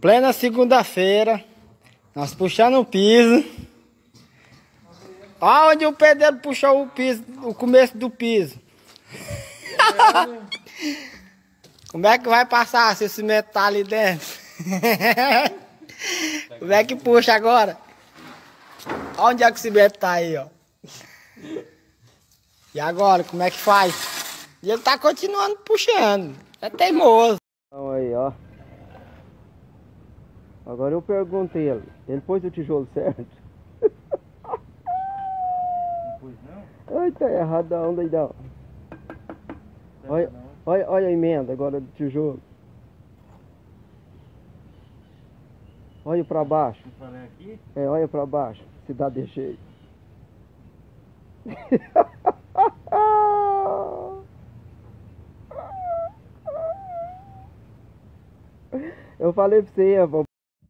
Plena segunda-feira, nós puxando o piso. Olha onde o pedreiro puxou o piso, o começo do piso. Como é que vai passar se esse cimento tá ali dentro? Como é que puxa agora? Onde é que o cimento tá aí, ó? E agora, como é que faz? E ele tá continuando puxando. É teimoso. Então aí, ó. Agora eu pergunto ele pôs o tijolo certo? Não pôs não? Ai, tá erradão, doidão. Olha a emenda agora do tijolo. Olha pra baixo. Falei aqui? É, olha pra baixo, se dá de jeito. Eu falei pra você, vou.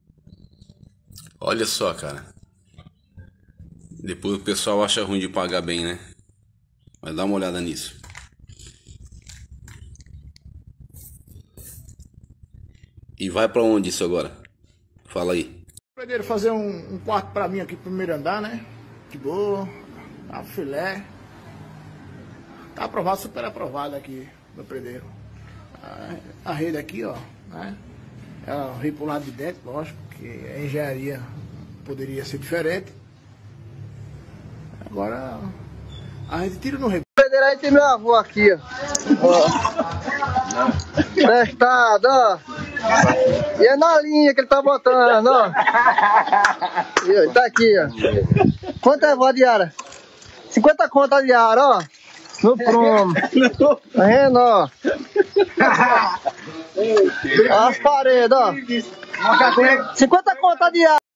Olha só, cara. Depois o pessoal acha ruim de pagar bem, né? Mas dá uma olhada nisso. E vai pra onde isso agora? Fala aí. Pedreiro fazer um quarto pra mim aqui pro primeiro andar, né? De boa, tá filé. Tá aprovado, super aprovado aqui, meu pedreiro. A rede aqui, ó, né? Ela veio pro lado de dentro, lógico, que a engenharia poderia ser diferente. Agora a gente tira no rebote. Pedreiro, aí tem meu avô aqui, ó. Testado, ó. E é na linha que ele tá botando, ó. E ele tá aqui, ó. Quanto é a diária? 50 conto a diária, ó. No promo. Tá vendo, ó? As paredes, ó. 50 conto a diária.